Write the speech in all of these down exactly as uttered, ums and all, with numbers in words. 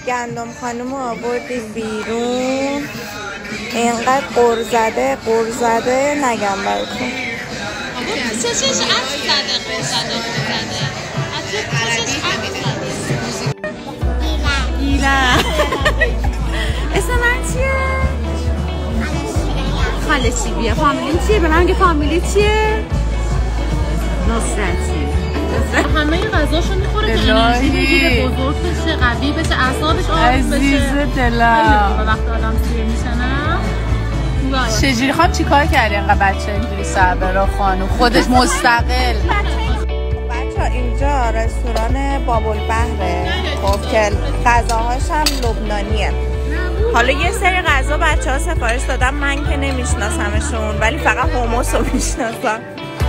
گندم خانم رو آوردیم بیرون. اینقدر قر زده قر زده نگم براتون. چشش عکس زده قر زده قر زده چشش عکس زده. گیلک. اسم من چیه؟ خاله چی بیه؟ فامیلی چیه؟ به من میگه فامیلی چیه؟ نصرتی. همه این غذاشو میخوره که انرژی بگیره، بزرگ بشه، قوی بشه، اعصابش آروم بشه. عزیز دلم. وقتی آدم سیر میشه نه؟ چجوری خواهم چیکار کردی اینقدر بچه اینجوری سربرا خانم خودش مستقل؟ بچه اینجا رستوران بابالبحره خب که غذاهاش هم لبنانیه. حالا یه سری غذا بچه ها سفارش دادم من که نمیشناسمشون ولی فقط حمص رو میشناسم.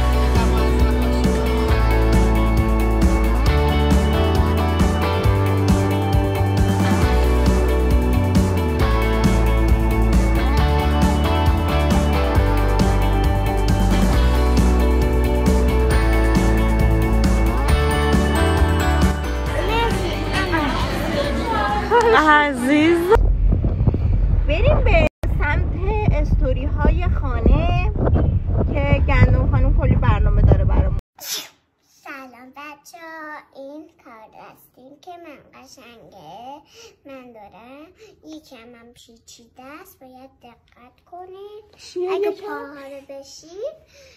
عزیز بریم به سمت استوری های خانه که گندم خانم کلی برنامه داره برامون. سلام بچه ها، این کار دستیم که من قشنگه من دارم یکم هم پیچیده است، باید دقت کنید. اگه پاها رو بشید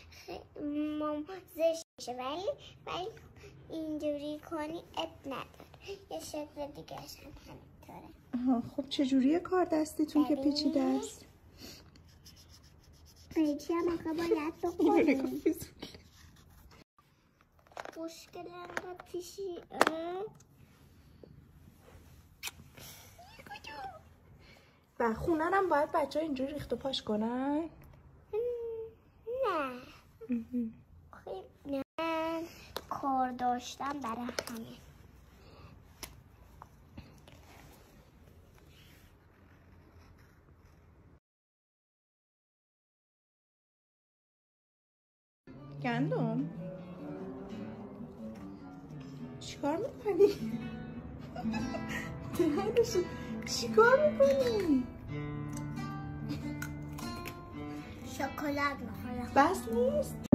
زشت میشه ولی ولی اینجوری کنی اب نداره. یه شکل دیگه هم همینطوره. خب چجوریه کار دستیتون که پیچیده است؟ پیچی هم آقا باید بکنیم. مشکل انقدر پیشی و خونن هم باید بچه ها اینجوری ریخت و پاش کنن؟ نه خیلی نه کار داشتم برای همین. گندم چیکار میکنی؟ چیکار میکنی؟ شکلات میخورم. بس نیست؟